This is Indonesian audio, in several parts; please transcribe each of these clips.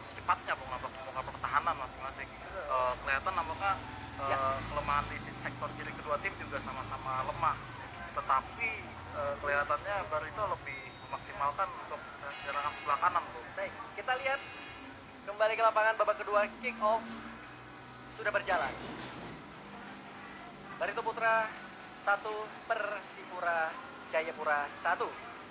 secepatnya Bung nampaknya pertahanan masing-masing. Kelihatan nampaknya kelemahan di sektor kiri kedua tim juga sama-sama lemah. Tetapi kelihatannya Barito lebih memaksimalkan untuk serangan sebelah kanan Bung. Baik, kita lihat kembali ke lapangan babak kedua, kick off sudah berjalan. Barito Putra 1, Persipura Jayapura 1.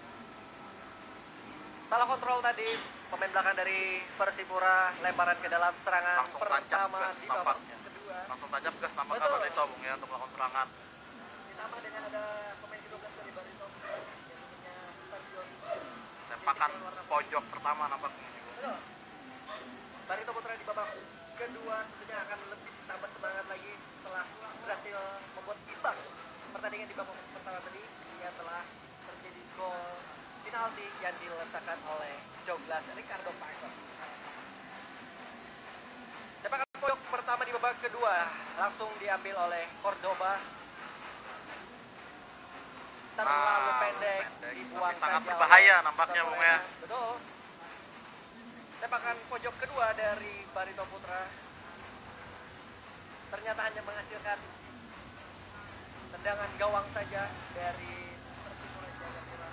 Salah kontrol tadi pemain belakang dari Persipura, lemparan ke dalam serangan Langsung pertama tancap gas di babak nampaknya. kedua. Langsung tancap gas nampaknya Betul. Barito Bung ya untuk melakukan serangan. Ditambah dengan ada pemain ke-12 dari Barito Putra yang namanya Stadion. Sepakan pojok pertama nampaknya. Betul. Barito Putra di babak kedua tentunya akan lebih tambah semangat lagi setelah berhasil membuat imbang pertandingan di babak pertama tadi. Ia telah terjadi gol penalti yang dilesakan oleh Douglas Ricardo Parker. Sepakan pojok pertama di babak kedua langsung diambil oleh Cordoba. Terlalu pendek, dibuang tapi sangat saja berbahaya oleh nampaknya Bung ya. Betul. Sepakan pojok kedua dari Barito Putra ternyata hanya menghasilkan tendangan gawang saja dari Persipura Jayapura.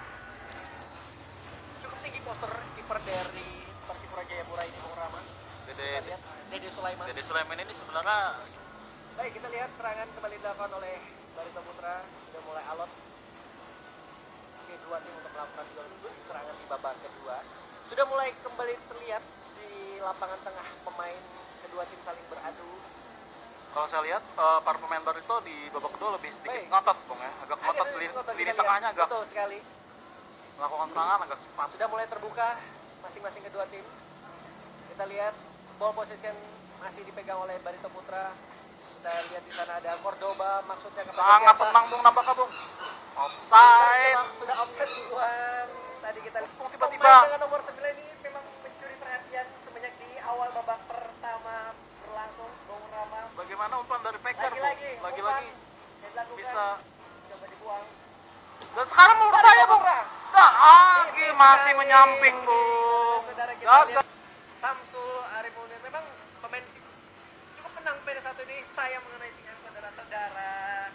Cukup tinggi poster kiper dari Persipura Jayapura ini, Bung Rama. Kita lihat Dede Sulaiman. Dede Sulaiman ini sebenarnya Baik, kita lihat serangan kembali dilakukan oleh Barito Putra. Sudah mulai alot kedua tim untuk melakukan serangan di babak kedua. Sudah mulai kembali terlihat di lapangan tengah pemain kedua tim saling beradu. kalau saya lihat para pemain Barito di babak kedua lebih sedikit Baik. ngotot Bung ya, agak ngotot lini tengahnya agak betul sekali. melakukan serangan agak cepat. Sudah mulai terbuka masing-masing kedua tim. Kita lihat ball possession masih dipegang oleh Barito Putra. Kita lihat di sana ada Cordoba, maksudnya kepada Sangat siapa? tenang Bung nampaknya Bung. Offside. Memang sudah offside duluan. Tadi kita Tiba-tiba. pemain dengan nomor 9 ini memang mencuri perhatian semenjak di awal babak pertama berlangsung, Bung Rama. Bagaimana umpan dari Peker Bung? Lagi-lagi Lagi-lagi umpan yang dilakukan, bisa. coba dibuang. Dan sekarang mau berbahaya Bung. Nah, masih menyamping Bung. Saudara kita Gagal. lihat Samsul Arifudin memang pemain cukup menang pada saat ini. Saya mengenai dengan saudara-saudara.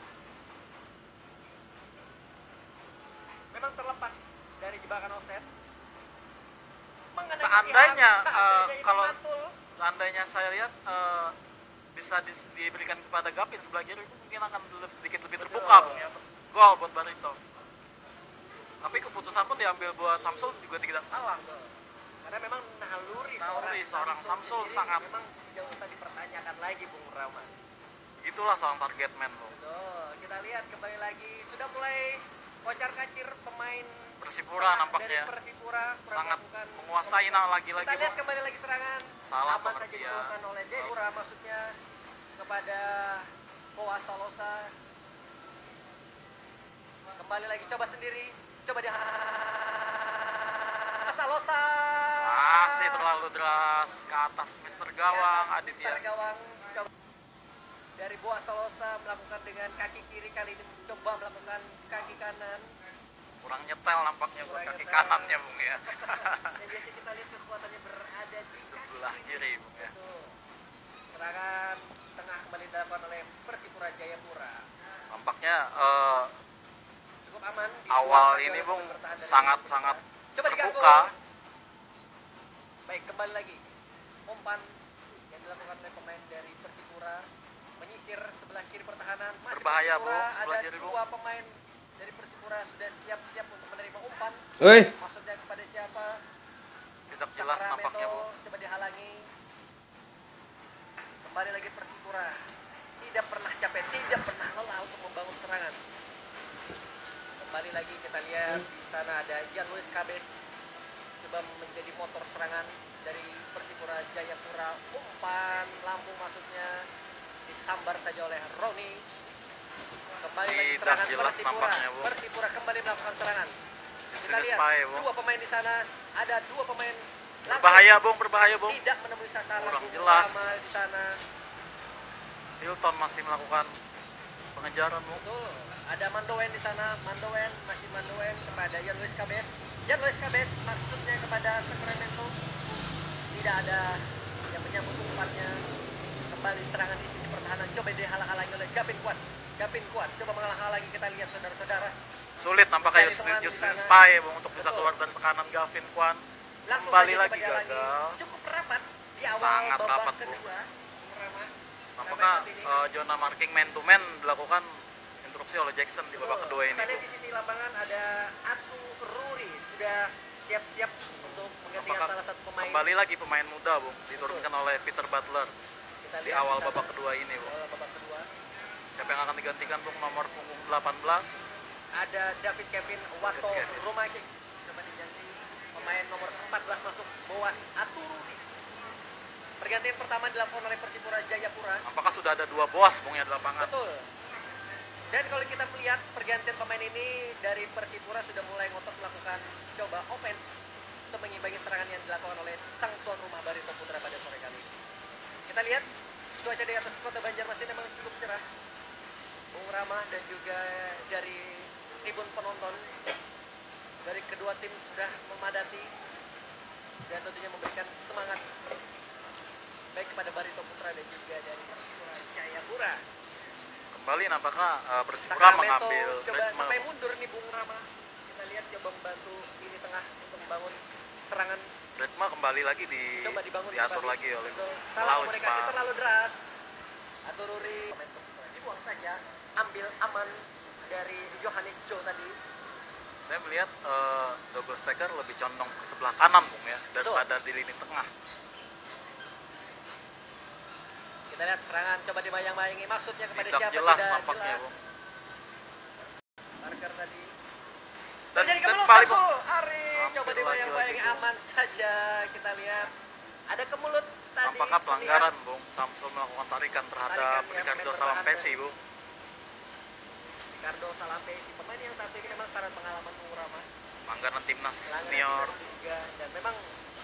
Memang terlepas dari jebakan offset. Mengenai Seandainya seandainya ini kalau mantul. seandainya saya lihat bisa diberikan kepada Gapin sebelah kiri itu mungkin akan sedikit lebih terbuka Bung ya. Gol buat Barito. Tapi keputusan pun diambil buat Samsul juga tidak salah. Karena memang naluri Seorang Samsul sendiri sangat memang tidak usah dipertanyakan lagi, Bung Rama. itulah seorang target man Bung. Betul, kita lihat kembali lagi sudah mulai kocar-kacir pemain Persipura nampaknya dari Persipura sangat melakukan menguasai lagi-lagi kita lihat Bung. kembali lagi serangan Salah aman saja pengertian. dilakukan oleh Deura maksudnya kepada Boa Salosa. Kembali lagi coba sendiri, coba dia Salosa. Masih terlalu deras ke atas Mister Gawang Aditya. Mister Gawang coba dari Boa Salosa melakukan dengan kaki kiri, kali ini coba melakukan kaki kanan. Kurang nyetel nampaknya buat Kurang kaki nyetel. kanannya Bung ya. Dan biasanya kita lihat kekuatannya berada di Sebelah kiri Bung ya. Betul. Serangan tengah kembali dilakukan oleh Persipura Jayapura. Nampaknya Cukup aman. awal Disuarakan ini oleh Bung pemain bertahan dari sangat-sangat Persipura. Coba diganggu. terbuka. Baik, kembali lagi. Umpan yang dilakukan oleh pemain dari Persipura menyisir sebelah kiri pertahanan. Masih Berbahaya, Persipura, Bung, sebelah ada kiri, Bung. dua pemain dari Persipura sudah siap-siap untuk menerima umpan. Oi, Maksudnya kepada siapa? Tidak jelas Sakrameto nampaknya Bung. coba dihalangi. Kembali lagi Persipura tidak pernah capek, tidak pernah lelah untuk membangun serangan. Kembali lagi kita lihat di sana ada Jan Luis Cabes coba menjadi motor serangan dari Persipura Jayapura. Umpan lambung maksudnya disambar saja oleh Roni. Kembali lagi Tidak serangan jelas Persipura. nampaknya, Bung. Persipura kembali melakukan serangan. Kita Disini lihat spy Bung. dua pemain di sana, ada dua pemain langsung Berbahaya Bung, berbahaya Bung. tidak menemui sasaran. Kurang Bung jelas. Rama di sana. Hilton masih melakukan pengejaran Bung. Betul. Ada Mandowen di sana. Mandowen masih Mandowen kepada Jan Luis Cabes. Jan Luis Cabes maksudnya kepada Sacramento. tidak ada yang menyambut umpannya. Kembali serangan di sisi pertahanan, coba dihalang-halangi oleh Gavin Kuat. Gavin Kuat coba menghalang-halangi, kita lihat saudara-saudara. Sulit nampaknya Mencari teman di Justin sana. Spy Bung untuk bisa Betul. keluar dari tekanan Gavin Kwan. Langsung Kembali saja lagi coba dihalangi. gagal. Cukup rapat di awal Sangat babak rapat, Bung. kedua. Rama. Nampaknya Sampai saat ini. zona marking man to man dilakukan interupsi oleh Jackson di babak kedua ini. Kita lihat Bung. di sisi lapangan ada Atu Ruri sudah siap-siap untuk menggantikan Apakah salah satu pemain. kembali lagi pemain muda, Bung, diturunkan oleh Peter Butler Kita di lihat awal kita babak kedua ini, Bung. awal babak kedua. Siapa yang akan digantikan, Bung, nomor punggung 18? Ada David Kevin Wato David Kevin. Romagic coba diganti pemain nomor 14 masuk Boas Atu Ruri. Pergantian pertama dilakukan oleh Persipura Jayapura. Apakah sudah ada 2 boas, Bung, ya di lapangan? Betul. Dan kalau kita melihat pergantian pemain ini dari Persipura sudah mulai ngotot melakukan coba offense untuk mengimbangi serangan yang dilakukan oleh sang tuan rumah Barito Putra pada sore kali ini. Kita lihat cuaca di atas kota Banjarmasin memang cukup cerah. Bung Rama dan juga dari tribun penonton dari kedua tim sudah memadati dan tentunya memberikan semangat baik kepada Barito Putra dan juga dari Persipura Jayapura. Kembali nampaknya Persipura Sacramento mengambil coba ritme. sampai mundur nih Bung Rama. Kita lihat coba membantu lini tengah untuk membangun serangan. Ritme kembali lagi Coba dibangun diatur kembali. lagi oleh Betul. Salah terlalu komunikasi cepat. terlalu deras. Atururi pemain Persipura dibuang saja, ambil aman dari Johannes Joe tadi. Saya melihat Douglas Becker lebih condong ke sebelah kanan, Bung, ya, daripada di lini tengah. Kita lihat serangan coba dibayang-bayangi, maksudnya kepada Tidak siapa jelas tidak nampaknya, jelas. Bung. Parker tadi. Dan Terjadi kembali, kemulut Bung. Ari Hampir coba lagi, dibayang-bayangi, Bung. aman saja. Kita lihat ada kemulut tadi. Nampaknya Kita pelanggaran, lihat. Bung. Samsul melakukan tarikan terhadap Tarikan, ya, Ricardo pemain Salampesi, bertahan. Bung. Ricardo Salampesi, pemain yang satu ini memang syarat pengalaman Bung Rama. Pelanggaran timnas Pelanggaran senior. timnas juga, dan memang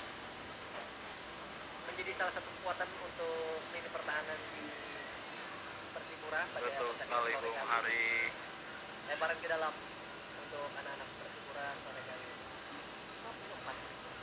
menjadi salah satu kekuatan untuk lini pertahanan di Persipura pada Betul pertandingan sekali, sore Bung. kali ini. Hari Lemparan ke dalam untuk anak-anak Persipura sore kali ini. 54.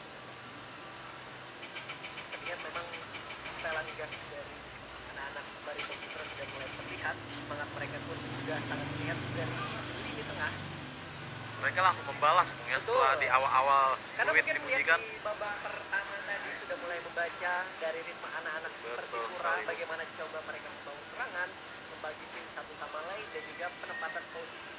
Terlihat memang setelan gas dari anak-anak Barito Putra sudah mulai terlihat, semangat mereka pun juga sangat terlihat dari lini tengah. mereka langsung membalas, Bung, ya, Betul. setelah di awal-awal Karena duit mungkin melihat dibunyikan. di babak pertama tadi sudah mulai membaca dari ritme anak-anak Betul Persipura, sekali. bagaimana coba mereka membangun serangan, membagi tim satu sama lain, dan juga penempatan posisi.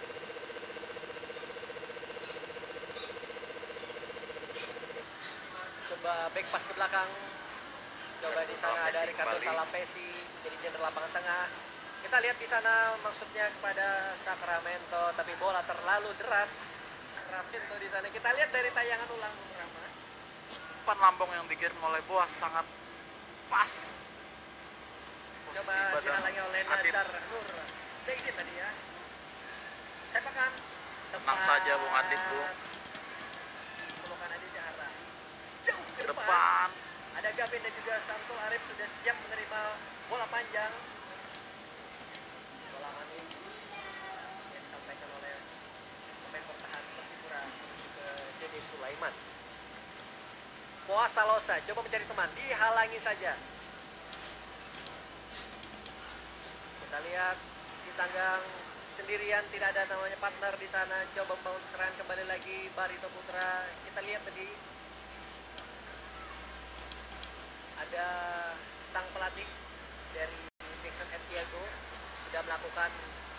Coba back pass ke belakang, coba di sana ada Salampesi Ricardo kembali. Salampesi jadi jender lapangan tengah. Kita lihat di sana maksudnya kepada Sacramento, tapi bola terlalu deras. Sacramento di sana. Kita lihat dari tayangan ulang beberapa. Umpan lambung yang dikirim oleh Boas sangat pas. Coba Posisi badan dihalangi oleh Adit. Nazar Nur Zaidin tadi ya. Sepakan Tenang saja, Bung Adit, Bung. Pelukan Adit Jahara. Jauh ke depan. Depan. Ada Gavin dan juga Samsul Arif sudah siap menerima bola panjang. Bola manis yang disampaikan oleh pemain bertahan Persipura menuju ke Dede Sulaiman. Boas Salosa coba mencari teman, dihalangi saja. Kita lihat si Tanggang sendirian, tidak ada namanya partner di sana. Coba membangun serangan kembali lagi Barito Putra. Kita lihat tadi ada sang pelatih dari Jackson Santiago sudah melakukan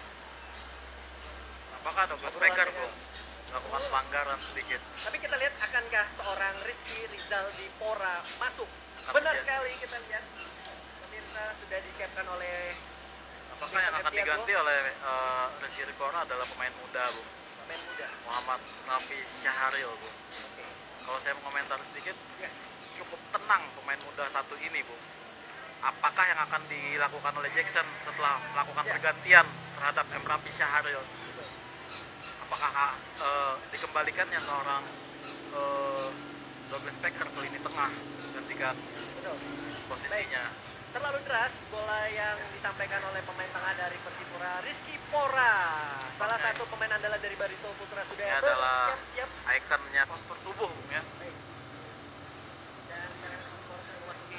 Apakah Douglas obrolan Becker, dengan- Bung, melakukan pelanggaran sedikit? Tapi kita lihat akankah seorang Rizky Rizal Dipora masuk? Akan Benar menjadi- sekali, kita lihat. Pemirsa sudah disiapkan oleh Apakah yang akan diganti oleh Rizky Ripora adalah pemain muda, Bung? pemain muda. Muhammad Rafi Syahril, Bung. Oke. Kalau saya mengomentar sedikit, Ya. cukup tenang pemain muda satu ini, Bung. Apakah yang akan dilakukan oleh Jackson setelah melakukan Ya. pergantian terhadap M. Rafi Syahril? Apakah dikembalikannya seorang Douglas Becker ke lini tengah gantikan Betul. posisinya? Terlalu deras bola yang disampaikan oleh pemain tengah dari Persipura, Rizky Pora. Salah Oke. satu pemain andalan dari Barito Putra sudah Ini adalah bersiap-siap. ikonnya postur tubuh, Bung, ya. Baik. Dan sekarang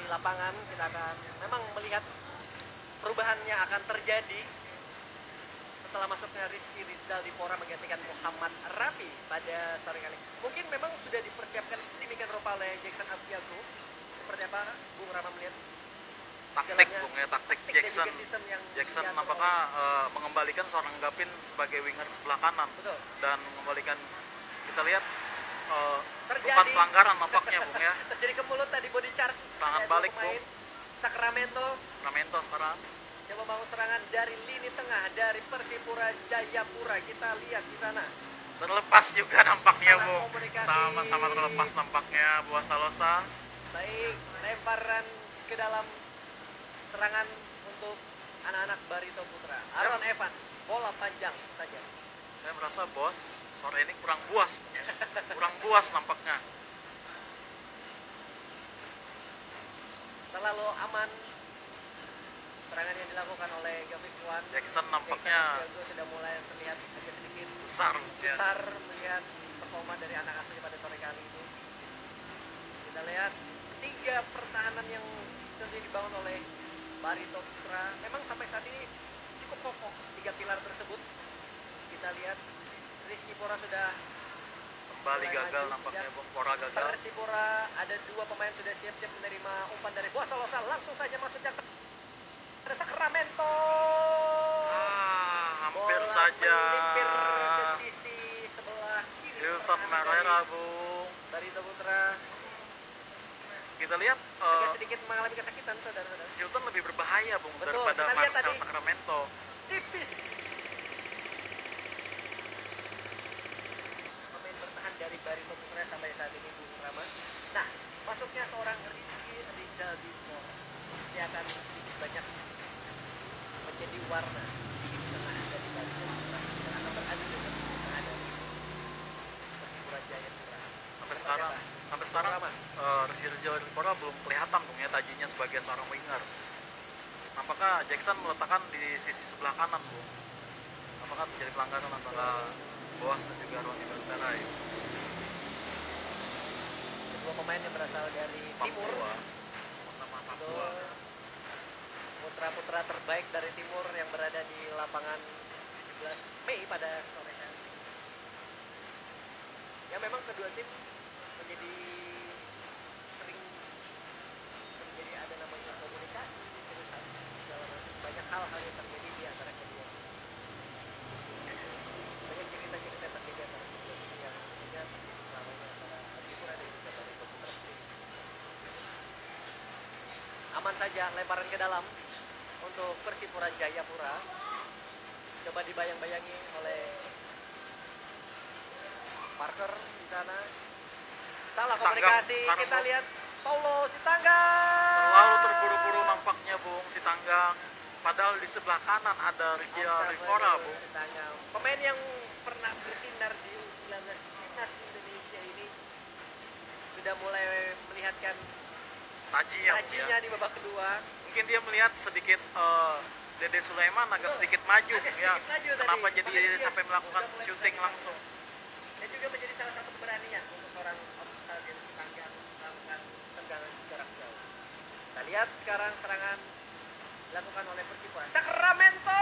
lapangan kita akan memang melihat perubahannya akan terjadi setelah masuknya Rizky Rizal Dipora menggantikan Muhammad Rafi pada sore kali. Mungkin memang sudah dipersiapkan sedemikian rupa oleh Jackson Abiago. Seperti apa Bung Rama melihat Taktik Bung ya, taktik dan Jackson. juga sistem yang Jackson diatur nampaknya mengembalikan seorang Gavin sebagai winger sebelah kanan betul. dan mengembalikan, kita lihat Terjadi. bukan pelanggaran nampaknya Bung ya. Terjadi ke mulut tadi body charge. Serangan Ada dua balik, pemain. Bung. Sacramento Sacramento sekarang coba bangun serangan dari lini tengah dari Persipura Jayapura. Kita lihat di sana. terlepas juga nampaknya Salah Bung, komunikasi. sama-sama terlepas nampaknya Buah Salosa. Baik, lemparan ke dalam serangan untuk anak-anak Barito Putra. Aaron Evan, bola panjang saja. Saya merasa bos sore ini kurang puas Bung ya. Kurang puas nampaknya. Terlalu aman serangan yang dilakukan oleh Gavin Kwan. Jackson nampaknya Jackson sudah mulai terlihat agak sedikit besar ya. besar melihat performa dari anak asuhnya pada sore kali ini. Kita lihat 3 pertahanan yang tentunya dibangun oleh Barito Putra. Memang sampai saat ini cukup kokoh 3 pilar tersebut. Kita lihat Rizky Pora sudah Kembali gagal nampaknya Bung, Pora gagal. Persipura ada 2 pemain sudah siap-siap menerima umpan dari Buah Salosa. Langsung saja masuk yang ada Sacramento. Hampir Bola saja. melipir ke sisi sebelah kiri. Hilton Herrera Bung. Barito Putra Kita lihat agak sedikit mengalami kesakitan saudara-saudara. Hilton lebih berbahaya Bung Betul, daripada kita lihat Marcel tadi. Sacramento. Tipis. Pemain bertahan dari Barito Putra sampai saat ini Bung Rama. Nah, masuknya seorang Rizky Rizal Dipora. Dia akan sedikit banyak menjadi warna di tengah dari Barito Putra dan akan beradu dengan tengah dari Persipura Jayapura. Sampai sekarang Rizky Rizal Dipora belum kelihatan Bung ya tajinya sebagai seorang winger. Nampaknya Jackson meletakkan di sisi sebelah kanan Bung. Apakah terjadi pelanggaran antara Boas dan juga Roni Berterai? Kedua pemain yang berasal dari timur. Papua sama Papua. Putra-putra terbaik dari timur yang berada di lapangan 17 Mei pada sore hari. Ya memang kedua tim menjadi sering terjadi ada namanya komunikasi terus banyak hal-hal yang terjadi di antara kedua. Banyak cerita-cerita terjadi antara kedua tim yang tentunya selamanya antara Persipura dan juga Barito Putra. Aman saja lemparan ke dalam untuk Persipura Jayapura. Coba dibayang-bayangi oleh Parker di sana. Salah komunikasi. Sekarang, Kita Bung. lihat Paulo Sitanggang. Terlalu terburu-buru nampaknya Bung si Tanggang. Padahal di sebelah kanan ada Ricky Rivora Bung. Sitanggang. Pemain yang pernah bersinar di U19 timnas Indonesia ini sudah mulai melihatkan Tajinya tajinya ya. di babak kedua. Mungkin dia melihat sedikit Dede Sulaiman agak sedikit maju Agak ya. sedikit maju tadi. Kenapa jadi Makanya dia sampai melakukan sudah mulai syuting berani. langsung? Dan juga menjadi salah satu keberanian untuk seorang Oscar Denis Sitanggang melakukan tendangan jarak jauh. Kita lihat sekarang serangan dilakukan oleh Persipura. Sacramento.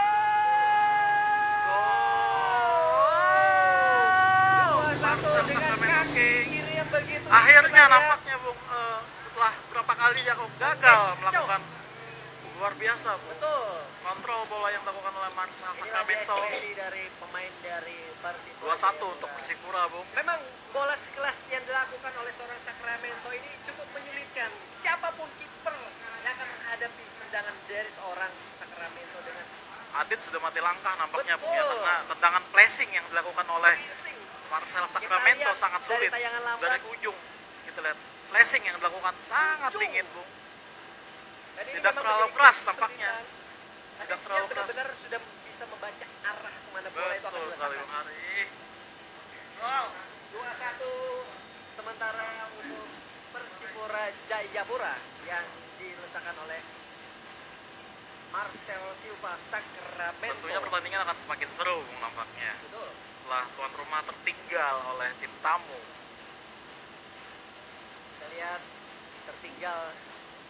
Marcel Sacramento King. Kiri yang begitu. Akhirnya kita lihat. nampaknya Bung setelah berapa kali Jakob gagal melakukan luar biasa Bung. Betul. Kontrol bola yang dilakukan oleh Marcel Inilah Sacramento. ekspresi dari pemain dari Persipura. 2-1 untuk Persipura Bung. Memang bola sekelas yang dilakukan oleh seorang Sacramento ini cukup menyulitkan siapapun kiper yang akan menghadapi tendangan dari seorang Sacramento dengan Adit sudah mati langkah nampaknya Bung ya, Betul. karena tendangan placing yang dilakukan oleh pressing. Marcel Kita Sacramento lihat sangat dari sulit tayangan lambat. dari ujung. Kita lihat placing yang dilakukan sangat Ujung. dingin Bung. Dan ini Tidak memang terlalu menjadi keras kesulitan. tampaknya. Tapi Tidak dia terlalu keras. benar-benar sudah bisa membaca arah kemana bola itu akan Betul sekali diletakkan. Bung Hari. 2-1 sementara untuk Persipura Jayapura yang diletakkan oleh Marcel Silva Sacramento. Tentunya pertandingan akan semakin seru Bung nampaknya. Betul. Setelah tuan rumah tertinggal oleh tim tamu. Kita lihat tertinggal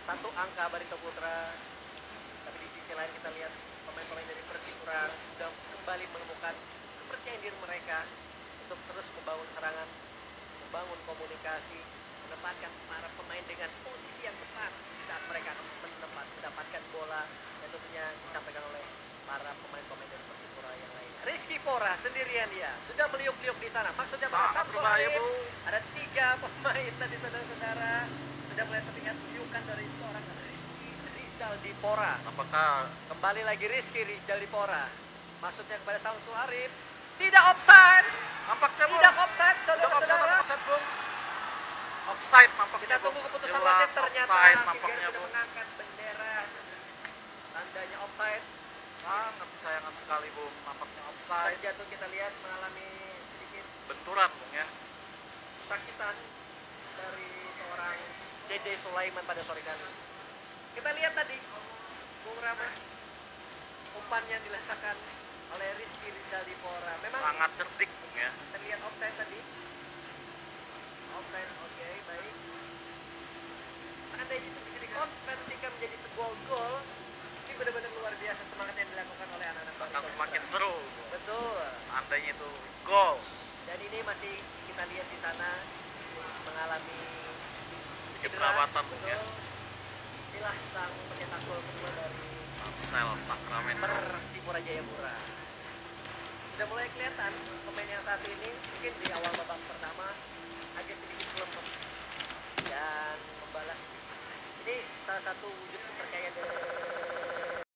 satu angka Barito Putra. Tapi di sisi lain kita lihat pemain-pemain dari Persipura sudah kembali menemukan kepercayaan diri mereka untuk terus membangun serangan, membangun komunikasi, menempatkan para pemain dengan posisi yang tepat di saat mereka mendapatkan bola, dan tentunya disampaikan oleh para pemain-pemain dari Persipura yang lain. Rizky Pora sendirian dia sudah meliuk-liuk di sana. Maksudnya pada Sangat Samsul berbahaya, Arif, Bu. ada 3 pemain tadi saudara-saudara, sudah mulai terlihat liukan dari seorang Rizky Rizaldi Pora. Apakah Kembali lagi Rizky Rizaldi Pora. Maksudnya kepada Samsul Arif, tidak offside. nampaknya, Bung? Tidak offside, Tidak offside, saudara-saudara. offside, Bung. Offside nampaknya, Kita tunggu Bung. keputusan Jelas wasit, ternyata offside Figueres nampaknya, sudah Bung. mengangkat bendera tandanya offside. Sangat disayangkan sekali, Bung. Nampaknya offside. Terjatuh kita lihat mengalami sedikit Benturan, Bung ya. sakitan dari seorang Dede Sulaiman pada sore kali. Kita lihat tadi Bung Rama, umpan yang dirasakan oleh Rizky Rizaldi Pora. Memang Sangat cerdik, Bung ya. terlihat offside tadi. Offside, oke, baik. Seandainya itu bisa dikonversikan menjadi sebuah gol, ini benar-benar luar biasa semangat yang dilakukan oleh anak-anak Akan Barito semakin Putra. seru, Bung. Betul. Seandainya itu gol. Dan ini masih kita lihat di sana mengalami Sedikit cedera. perawatan, Bung ya. Betul. Inilah sang pencetak gol kedua dari Marcel Sacramento. Persipura Jayapura. Sudah mulai kelihatan pemain yang satu ini mungkin di awal babak pertama agak sedikit lemah dan membalas. Ini salah satu wujud kepercayaan dari